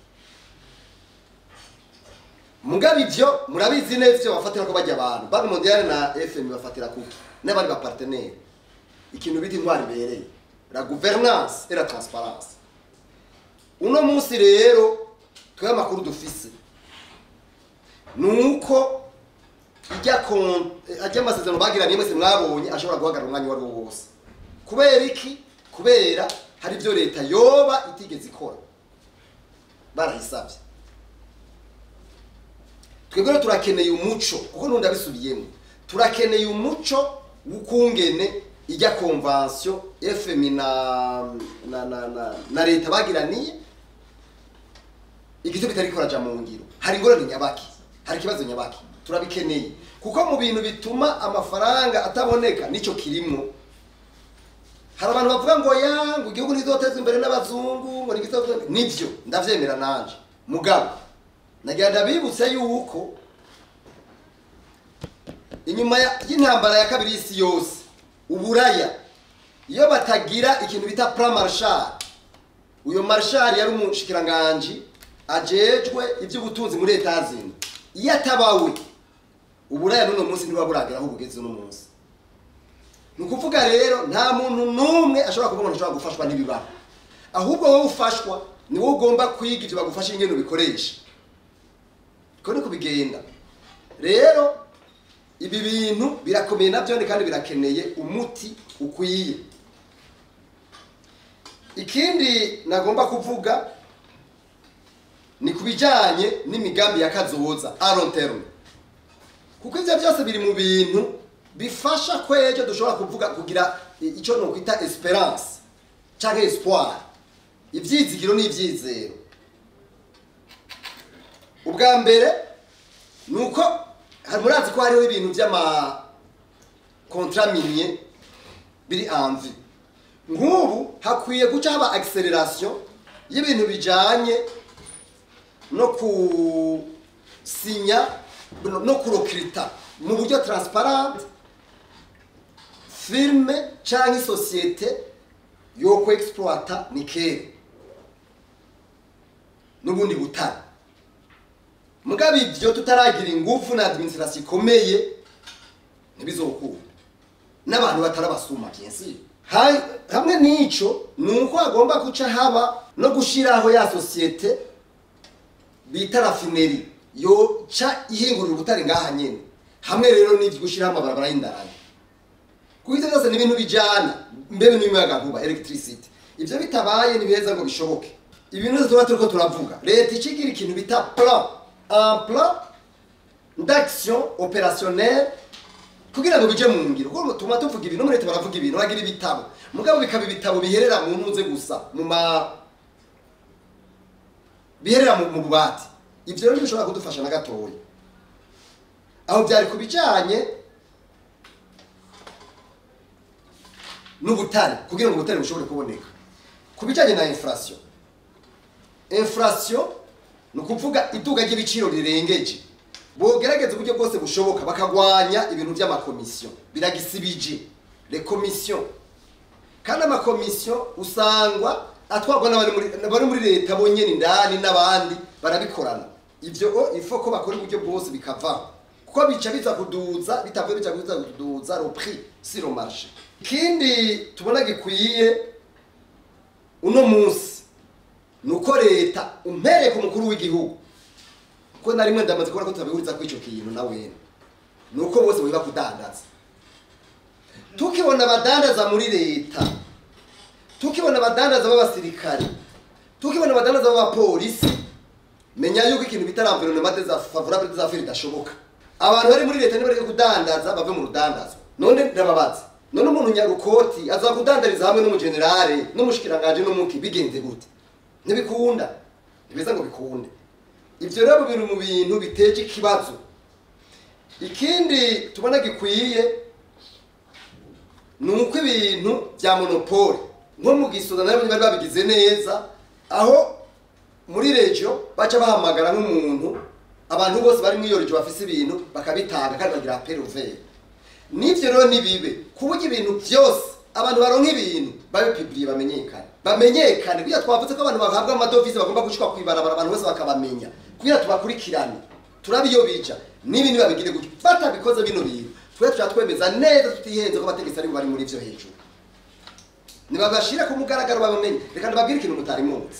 Mugabe ivyo murabizi neza ivyo bafatira ko bajya abantu Banki Mondiale na FMI bafatira kuki n'abandi ba partenaire ikintu biti ntwari bereye la gouvernance et la transparence. Uno munsi rero twa makuru dufise nuko ajya amasezerano bagiraniye mwese mwabonye ashobora guhagarara umwanya wari wose. Kubera iki? Kubera hari byo leta yoba itigeze ikora barahisabye. Twebwe turakeneye umuco kuko nunda bisubiyemo, turakeneye umuco wukungene ijya convention FMI na leta bagiraniye igito bitari koraja mu ngiro. Hari ingorane nyabaki, hari kibazo nyabaki turabikeneye kuko mu bintu bituma amafaranga ataboneka nico kirimo. Hari abantu bavuga ngo yangu igihugu nizoteza imbere n'abazungu ngo nigito, nivyo ndavyemera nanje. Mugabo nagira ndabibutse yuko inyuma y'intambara ya kabiri y'isi yose uburaya iyo batagira ikintu bita plan Marshall, uyo Marshall yari umushikiranganji ajejwe iby'ubutunzi muri Etazini, iyo atabawe uburaya n'uno munsi niba buragera aho bugeze no munsi. Nukuvuga rero nta muntu numwe ashobora kuvuga ngo ashobora gufashwa n'ibibaho, ahubwo wowe ufashwa ni wowe ugomba kwiga ibyo bagufasha ingene ubikoresha. Ko niko bigenda rero, ibi bintu birakomeye navyo kandi birakeneye umuti ukwiye. Ikindi nagomba kuvuga ni kubijanye n'imigambi ya kazoza a long terme, kuko ivyo byose biri mu bintu bifasha kwejo dushobora kuvuga kugira ico no kwita esperance canke espoir, ivyizigiro n'ivyizero. Ubwa mbere nuko murazi ko hariho ibintu by'ama contrat minier biri envie. Nk'ubu hakwiye guca haba acceleration y'ibintu bijanye no kusinya no kurokrita mu buryo transparent firme canke societe yo ko exploiter nickel n'ubundi butari. Mugabe ibyo tutaragira ingufu na administration ikomeye ntibizokura n'abantu batarabasuma kenshi. Hamwe n'ico nuko agomba guca haba no gushiraho ya societe bita raffinerie yo ca ihingurira ubutare ngaha nyene, hamwe rero n'ivyo gushiraho amabarabara y'indarayi. Kuko byose ni ibintu bijana mbebe n'imiyaga nkuba electricity. Ivyo bitabaye ni beza ngo bishoboke. Ibintu tuba turiko turavuga leta ikigira ikintu bita un plan d'action opérationnelle kugira ngo bije mu ngiro. Kuko tuma tuvuga ibintu muri leta baravuga ibintu bagira ibitabo, mugabo bikaba ibitabo biherera mu ntuze gusa biherera mu bubati. Ivyo rero bishobora kudufasha na gatoya aho byari kubijanye n'ubutare kugira ngo ubutare bushobore kuboneka. Kubijanye na inflation no kuvuga iduga ry'ibiciro rirengeje, bogerageza uburyo bwose bushoboka bakagwanya ibintu by'amakomisiyo biragisibije les commissions. Kandi amakomisiyo usangwa atwagwa n'abari muri leta bonyene indani n'abandi barabikorana. Ivyo ifo ko bakora uburyo bwose bikava, kuko bica biza kuduza bitavuye bica kuduza le prix sur le marché. Kindi tubona gikwiye uno munsi nuko leta umpere ku mukuru w'igihugu, ko narimwe ndamaze kubona ko tutabihuriza kwico kintu nawe nuko bose biba kudandaza. Tukibona abadandaza muri leta, tukibona abadandaza b'abasirikare, tukibona abadandaza b'abapolisi, menya yuko ikintu bita environnement favorable des affaires idashoboka. Abantu bari muri leta nibareke kudandaza bave mu rudandazo. None ndababaza, none umuntu nyarukoti aza kudandariza hamwe n'umugenerale n'umushikiranganje n'umuki bigenze gute? Ntibikunda, nibeza ngo bikunde. Ivyo rero bintu mu bintu biteje ikibazo. Ikindi tubona gikwiye nuko ibintu bya monopole nko mu gisoda nabo bari babigize neza, aho muri regio baca bahamagara nk'umuntu abantu bose bari mu region bafise ibintu bakabitanga kandi bagira appel ouvert. Nivyo rero nibibe kubuga ibintu byose abantu baronka ibintu babipubliye bamenyekane kugira twavuze ko abantu bahabwa amadovize bagomba gushika kwibarabara abantu bose bakabamenya kugira tubakurikirane turabiyo bica n'ibintu babigire gutyo. Batabikoze bino bintu twe twemeza neza tutihenze ko bategetse ari bari muri ivyo hejuru, nibabashira ku mugaragaro babamenye. Reka ndababwira ikintu mutari munsi.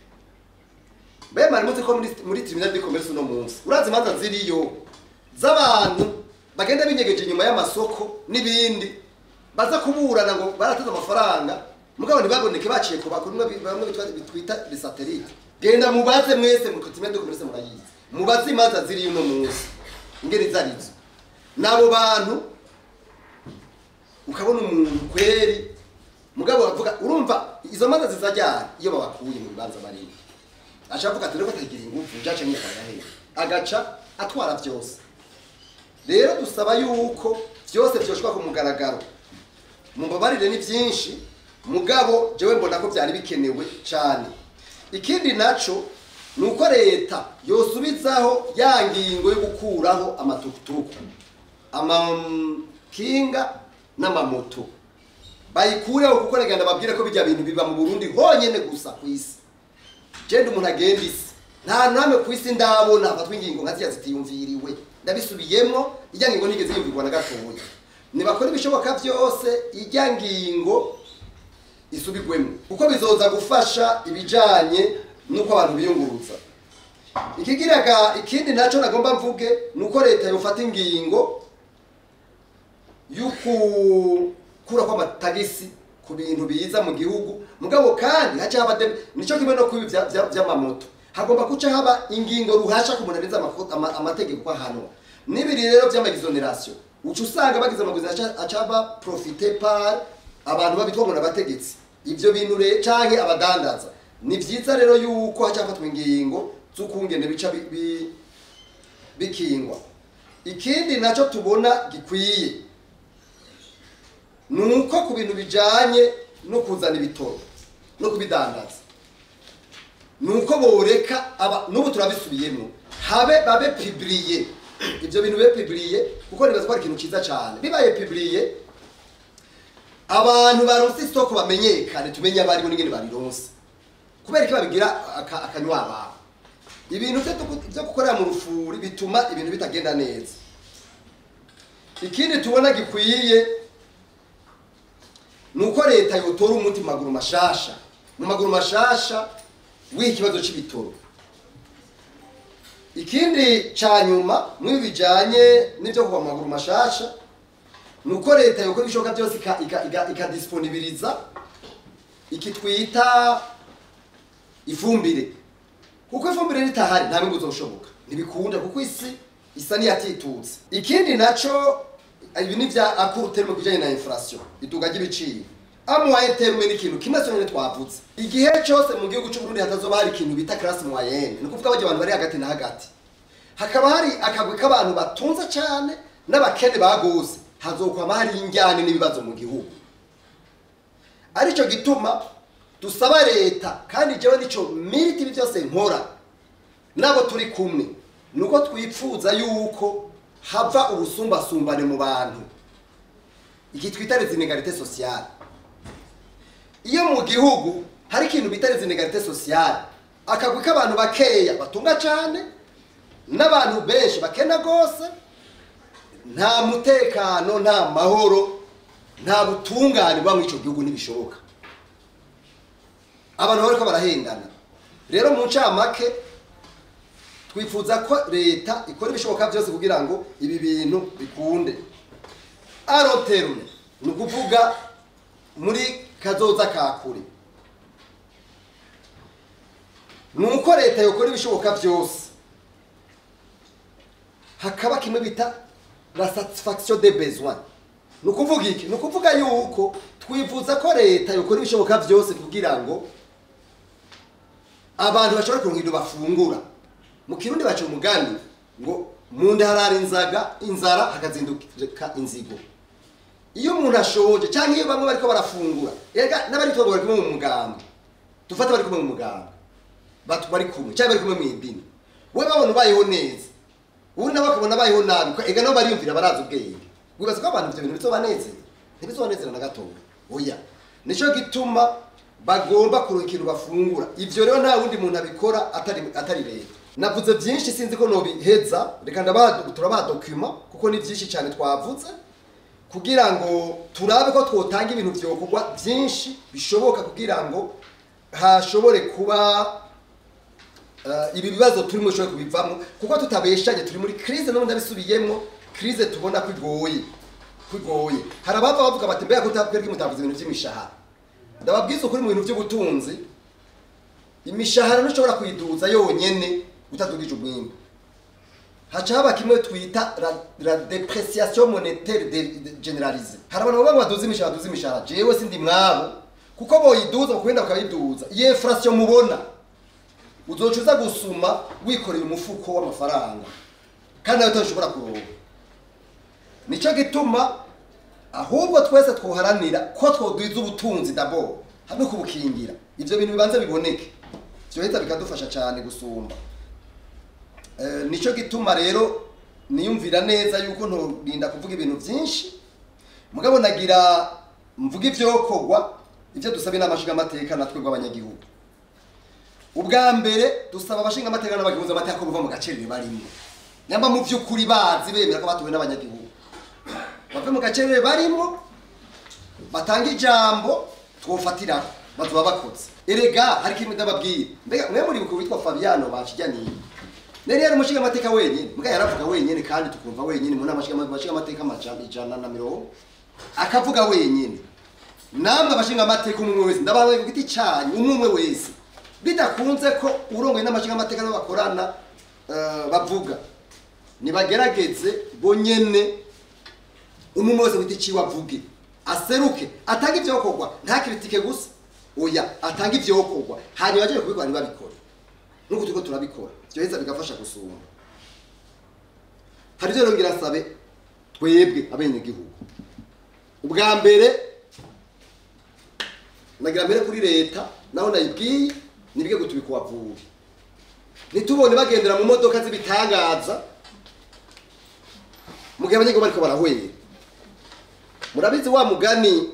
Bema muzi ko muri tribunal de commerce no munsi urazi imanza ziriyo z'abantu bagenda binyegeje nyuma y'amasoko n'ibindi baza kuburana ngo barataza amafaranga mugabo ntibaboneke baciye ku bakuru bamwe bitwita les satellites. Genda mubaze mwese mu tribunal de commerce murayizi, mubaze imanza ziriyo no munsi ingeri zarizo nabo bantu ukabona umuntu kweri mugabo bavuga urumva izo manza zizajyana iyo babakuye mu bibanza bari ashavuga ati reko tagira ingufu jace nyikaya he agaca atwara byose. Rero dusaba yuko byose byoshwa ku mugaragaro. Mumbabarire ni byinshi mugabo jewe mbona ko byari bikenewe cyane. Ikindi naco nuko leta yosubizaho ya ngingo yo gukuraho amatukutuku amakinga n'amamoto bayikureho, kuko nagenda babwira ko bijya bintu biba mu Burundi honyene gusa ku isi. Genda umuntu agenda isi nta namwe ku isi ndabona hafatwa ingingo nka ziya zitiyumviriwe, ndabisubiyemo ijya ngingo nigeze yumvirwa na gatoya. Nibakora ibishoboka byose ijya ngingo isubigwemo, kuko bizoza gufasha ibijanye nuko abantu biyunguruza. Ikindi naco nagomba mvuge nuko leta yofata ingingo y'ukura kwa matagisi ku bintu biza mu gihugu, mugabo kandi haca haba nico kimwe no kubi vy'amamoto, hagomba kuca haba ingingo ruhasha ku muntu neza amategeko kwa hano. Nibiri rero vy'amagizonation ucu usanga bagize amagizonation acaba profiter par abantu babitwongo n'abategetsi, ivyo bintu re canke abadandaza. Ni vyiza rero yuko haca hafatwa ingingo z'ukungene bica bikingwa. Ikindi naco tubona gikwiye nuko ku bintu bijanye no kuzana ibitoro no kubidandaza, nuko boreka n'ubu turabisubiyemo babe publiye ivyo bintu bibe publiye, kuko nibaza ko ari ikintu ciza cyane. Bibaye publiye abantu baronse isoko bamenyekane, tumenye abari bo n'ingene barironse, kubera ko babigira akanywa. Ibintu byo gukorera mu rufuri bituma ibintu bitagenda neza. Ikindi tubona gikwiye nuko leta yotora umuti maguru mashasha, mu maguru mashasha w'ikibazo c'ibitoro. Ikindi cyanyuma mwibijanye n'ibyo kuva mu maguru mashasha nuko leta yokora ibishoboka byose ikadisponibiliza ikitwita ifumbire, kuko ifumbire ritahari nta bintu bizoshoboka, ntibikunda kuko isi isa niyatitutse. Ikindi naco ibi ni vya akuru terme kujanye na inflation, iduga ry'ibiciro. Moyen terme ni ikintu kimwe cyonyine twavutse. Igihe cyose mu gihugu cy'u Burundi hatazoba hari ikintu bita classe moyenne, ni kuvuga abantu bari hagati na hagati, hakaba hari akagwi k'abantu batunze cyane n'abakene bagose, hazokwama hari injyane n'ibibazo mu gihugu. Arico gituma dusaba leta, kandi jewe nico militi byose nkora nabo turi kumwe, nuko twipfuza yuko hava ubusumbasumbane mu bantu, iki twita les inégalités sociales. Iyo mu gihugu hari ikintu bita les inégalités sociales, akagwi k'abantu bakeya batunga cyane n'abantu benshi bakena gose, nta mutekano, nta mahoro, nta butungane bwa mu ico gihugu nibishoboka. Abantu bariko barahendana. Rero mu ncamake twifuza ko leta ikora ibishoboka byose kugira ngo ibi bintu bikunde. Aroterune ni ukuvuga muri kazoza kakure, nuko leta yokora ibishoboka byose hakaba kimwe bita la satisfaction des besoins. Nukuvuga iki? Nukuvuga yuko twifuza ko leta yokora ibishoboka byose kugira ngo abantu bashobora kuronka ibintu bafungura. Mu Kirundi baca umugani ngo munde harara inzara hakazinduka inzigo. Iyo umuntu ashoje cyangwa iyo bamwe bariko barafungura, ega n'abari twago bari kumwe mu mugamba, dufata bari kumwe mu mugamba, bari kumwe cyangwa bari kumwe mu idini, we babona bayeho neza, ubundi nabakabona bayeho nabi, ko ega no bariyumvira baraza ubwenge. Wibaza ko abantu ibyo bintu bizobanezera, ntibizonezera na gatoya. Oya, nico gituma bagomba kuronka ikintu bafungura. Ivyo rero nta wundi muntu abikora atari leta. Navuze byinshi sinzi ko nobiheza, reka turabaha document kuko ni byinshi cyane twavuze, kugira ngo turabe ko twotanga ibintu byokorwa byinshi bishoboka kugira ngo hashobore kuba ibi bibazo turimo shobora kubivamo, kuko tutabeshanye turi muri crise no ndabisubiyemo, crise tubona kwigoye. Hari abava bavuga bati mbega kutabwira ko mutavuze ibintu by'imishahara. Ndababwiza ukuri mu bintu by'ubutunzi, imishahara ntushobora kuyiduza yonyene utadugije umwimbo. Haca haba kimwe twita la dépreciation monétaire généralisée. Hari abantu baba baduza imishahara, jewe sindi mwabo, kuko boyiduza bakugenda bakayiduza. Iyi inflation mubona uzocuza gusuma wikoreye umufuko w'amafaranga kandi nawe utashobora kuronka. Nico gituma ahubwo twese twoharanira ko twoduiza ubutunzi d'abord hamwe kubukingira. Ivyo bintu bibanze biboneke, byo hita bikadufasha cyane gusumba. Nico gituma rero niyumvira neza yuko ntorinda kuvuga ibintu byinshi mugabo nagira mvuga ivyokorwa ivyo dusaba inama nshingamateka natwe bw'abanyagihugu. Ubwa mbere dusaba abashinga amateka n'abagihuza amateka ko buva mu gacerere barimo nyamba mu vy'ukuri bazi bemera ko batuwe n'abanyagihugu bave mu gacerere barimo batanga ijambo twofatira bazuba bakoze. Erega hari kimwe ndababwira mbega mwe muri bukuru witwa Fabiano bakijyaniye nari yari umushinga amateka wenyine mbwa yaravuga wenyine kandi tukumva wenyine mu namashinga amateka amajana 100 akavuga wenyine namwe abashinga amateka umwe wese ndabawe ku giti cyanyu umwe wese bidakunze ko urongoye n'amashinga amateka no bakorana bavuga nibagerageze bonyene umwe wese witi ciwa avuge aseruke atanga ivyokorwa nta kritike gusa oya atanga ivyokorwa hanyuma aje kubikora ni babikora nuko tuko turabikora byoheza bigafasha gusumba. Hari rero ngira sabe twebwe abenegihugu ubwa mbere nagira mbere kuri leta naho nayibwiye nibige gutubika wavuye nitubone bagendera mu modoka zibitangaza mugihe abanyagihugu bariko barahwera. Murabizi wa mugani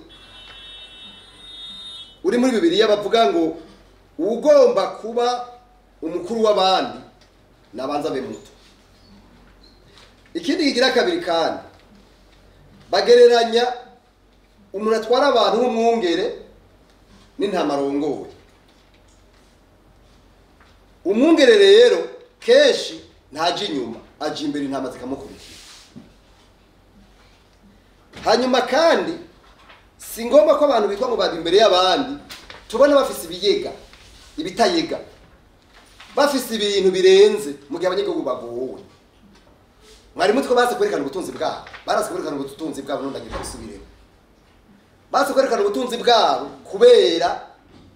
uri muri Bibiliya bavuga ngo ugomba kuba umukuru w'abandi nabanza be muto. Ikindi kigira kabiri kandi bagereranya umuntu atwara abantu nk'umwungere n'intamarongowe. Umwungere rero keshi ntaje inyuma aje imbere intama zikamukurikira. Hanyuma kandi si ngombwa ko abantu bitwa ngo bari imbere y'abandi tubona bafise ibiyega ibitayega bafise ibintu birenze mu gihe abanyagihugu bagowe. Mwari mutwe baze kwerekana ubutunzi bwabo baraze kwerekana ubutunzi bwabo nondagira bisubiremo baze kwerekana ubutunzi bwabo kubera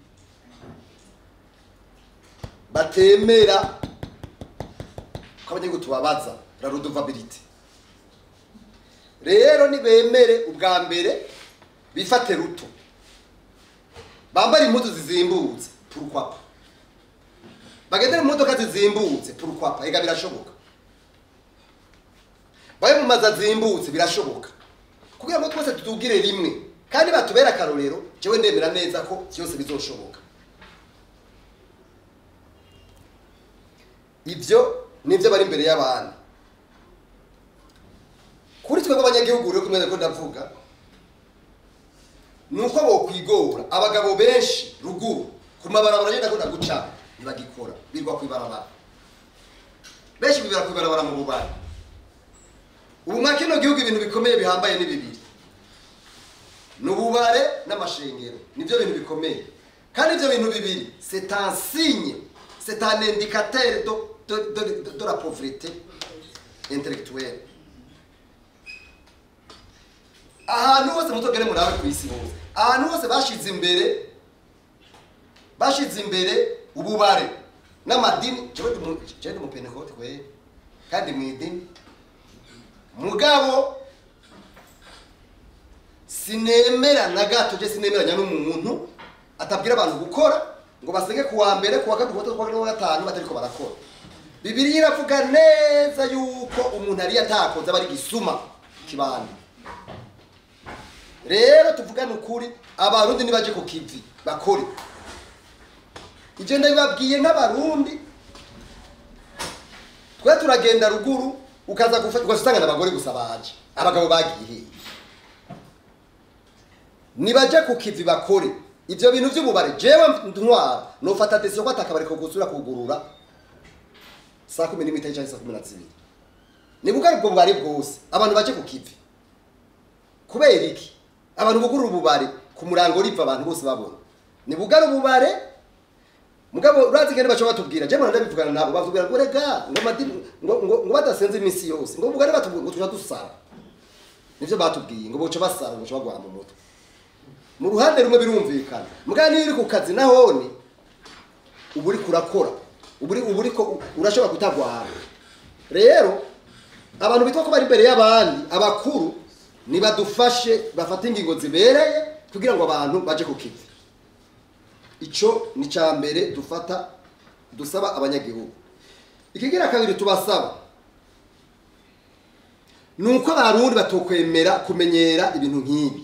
batemera ko abanyagihugu tubabaza la redevabilité. Rero nibemere ubwa mbere bifate ruto bambara impuzu zizimbutse pourquoi bagendera mu modoka zizimbutse pourquoi ega birashoboka baye mu maza zimbutse birashoboka kugira ngo twese tutugire rimwe kandi batubera akarorero jewe ndemera neza ko cyose bizoshoboka. Ivyo nivyo bari imbere y'abandi kuri twe b'abanyagihugu rero kumeze ko ndavuga nuko bo kwigora abagabo benshi ruguru kumabarabara yenda ko guca ntibagikora birwa kwibarabara benshi bibera kwibarabara mu bubari. Ubu mwakino gihugu ibintu bikomeye bihambaye ni bibiri n'ububare n'amashengero nivyo bintu bikomeye kandi ivyo bintu bibiri c'est un signe c'est un indicateur de la pauvreté intellectuelle. Ahantu hose mutogere murabe kwisi hose ahantu hose bashize imbere ububare n'amadini cyo mu Pentecote kwe kandi mu idini mugabo sinemera na gato je sinemeranya n'umuntu atabwira abantu gukora ngo basenge kuwa mbere kuwa gatatu kuwa gatanu batariko barakora. Bibiliya iravuga neza yuko umuntu ari atakoze bari gisuma kibandi. Rero tuvugana ukuri abarundi nibaje ku kivi bakore ivyo ndabibabwiye nk'abarundi twe turagenda ruguru ukaza gusanga n'abagore gusa baje abagabo bagiye nibaje ku kivi bakore ivyo bintu vy'ububare jewe ntwara nofata decision ko atakabari ko gusura kugurura saa 10 cyangwa saa 12 nibugara ubwo bubare bwose abantu baje ku kivi kubera iki abantu bugurura ububare ku murango riva abantu bose babona nibugara ububare mugabo urazi ngene bacho batubwira je mwana ndabivugana nabo bavubira ngo rega ngo madini ngo badasenze iminsi yose ngo bugare batubwira ngo tuja dusara nivyo batubwiye ngo boca basara ngo bagwara mu mutwe mu ruhande rumwe birumvikana mugabo niyo uri ku kazi nahone uburi kurakora uburi ko urashobora kutagwara. Rero abantu bitwa ko bari imbere y'abandi abakuru nibadufashe bafata ingingo zibereye kugira ngo abantu baje ku kivi. Ico ni ca mbere dusaba abanyagihugu. Ikigira kabiri tubasaba nuko abarundi batokwemera kumenyera ibintu nk'ibi.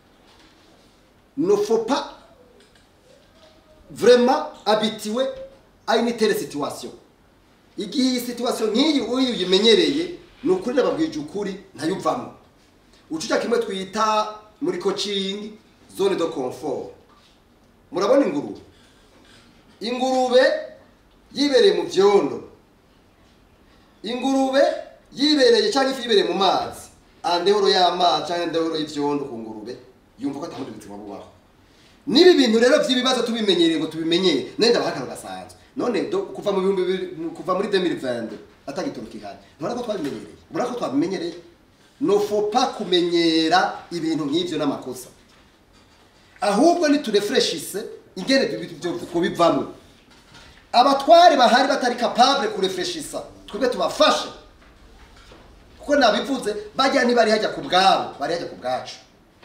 Ne faut pas vraiment habitué à une telle situation. Igihe situation nk'iyi uyimenyereye nukuri nababwije ukuri ntayuvamo. Ucuca kimwe twita muri coaching zone de confort. Murabona ingurube yibereye mu vyondo, ingurube yibereye cyangwa ifi yibereye mu mazi, andehoro y'amazi cyangwa andehoro y'ivyondo ku ngurube yumva ko atamundi buzima bubaho. Nibi bintu rero by'ibibazo tubimenyereye ngo tubimenyere nenda bahakana gasanzwe. None kuva muri 2022 atagituruka ihari ntora ko twabimenyereye, burako twabimenyereye. No faut pas kumenyera ibintu nk'ivyo n'amakosa, ahubwo ni turefreshise ingene byo bivamo. Abatware bahari batari capable kurefreshisa twebwe tubafashe, kuko nabivuze bajya ntibari hajya ku bwabo, bari hajya ku bwacu.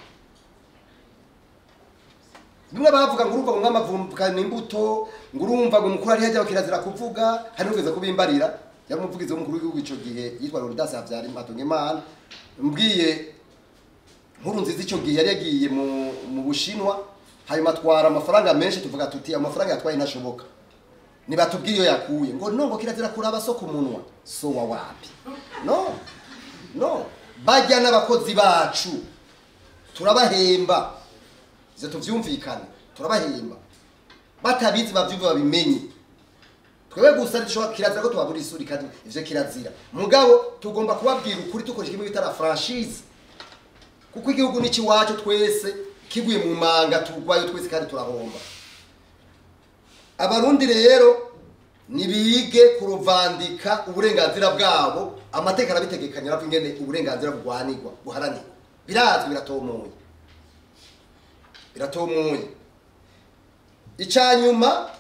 Bimwe bavuga ngo urumva ngo nk'amavumbuka imbuto, ngo urumva ngo mukuru ari hajya bakirazira kuvuga, hari n'ugeze kubimbarira yamuvugize umukuru w'igihugu ico gihe yitwa Leonidas Habyarimana Imana, mbwiye nkuru nziza ico gihe yari yagiye mu Bushinwa, hanyuma atwara amafaranga menshi, tuvuga tuti amafaranga yatwaye ntashoboka, nibatubwiye iyo yakuye ngo no ngo kirazira kuraba so kumunwa, so wa wapi? No bajya n'abakozi bacu turabahemba, izo tuvyumvikana, turabahemba batabizi bavyumva babimenye. Twebwe gusa ndishobora kirazira ko tubabura isuri kandi ivyo kirazira, mugabo tugomba kubabwira ukuri tukoresha kimwe bitara franchise, kuko igihugu ni ciwacu twese, kiguye mu manga turwayo twese kandi turahomba. Abarundi rero nibige kurovandika uburenganzira bwabo, amateka arabitegekanya ravu ingene uburenganzira bugwanirwa buharanirwa, birazwi biratomoye. Icanyuma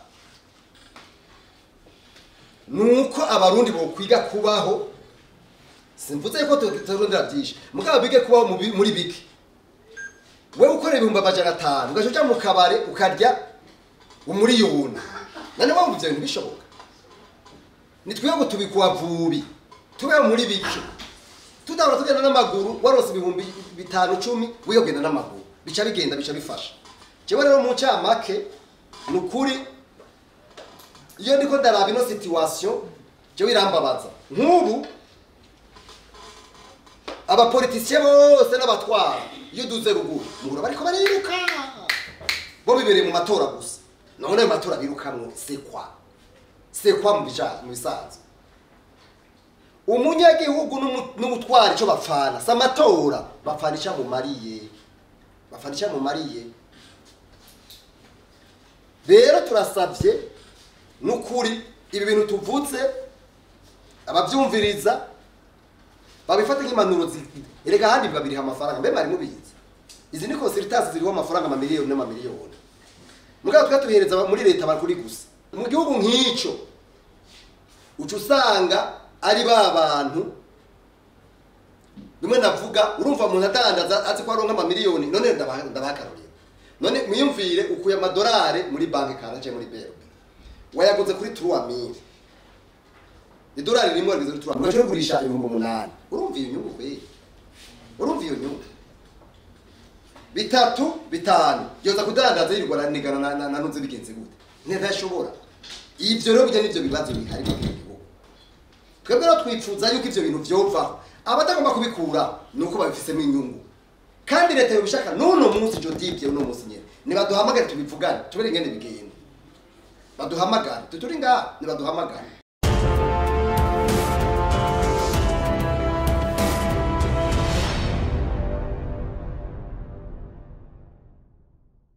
nuko abarundi bo kwiga kubaho, simvuze ko turondera byinshi, mugabo bige kubaho muri bike. Wewe ukore 500 ugaje mu kabare ukarya umuriyoni, nane wumva ivyo bintu bishoboka? Nitwiye ngo tubikuwa vubi tube muri bike, tudabura tugenda n'amaguru, warose 5,000-10 wiyo genda n'amaguru, bica bigenda bica bifasha. Jewe rero mu cyamake nukuri iyo ndiko ndaraba ino situation jewe irambabaza. Nk'ubu abapoliticiens bose n'abatwara iyo duze ruguru muhura bariko bariruka bo bibereye mu matora gusa, none ayo matora birukamwe c'est quoi mu bisanzwe? Umunyagihugu n'umutwara ico bapfana samatora bapfanisha mu mariye. Rero turasavye nukuri ibi bintu tuvutse abavyumviriza babifata nk'impanuro erega handi babiriha amafaranga, mbe bari mubizi izi ni consultants ziriho amafaranga amamiliyoni n'amamiliyoni, mugabo twatuhereza muri leta bakuri gusa. Mu gihugu nk'ico uca usanga ari babantu bimwe navuga, urumva umuntu atandaza azi ko aronka amamiliyoni, none ndabakaruriye. None mwiyumvire ukuye amadolari muri banki karaje muri BRB wayaguze kuri 3000, idolari rimwe rigeze kuri 3000 ugaje kugurisha 8,000. Urumva iyo nyungu kwe? Urumva iyo nyungu? 3 5 yoza kudandaza yirwa nigana na nunze bigenze gute? Ntashobora. Ivyo rero bijya nivyo bibazo bihari mu gihugu. Twebwe rero twifuza yuko ivyo bintu vyova, abatagomba kubikura nuko babifisemo inyungu. Kandi leta yobishaka nuno munsi jo dibye uno munsi nyene nibaduhamagara tubivugane tubere ngene bigenda, baduhamagara tuturi nga nibaduhamagara.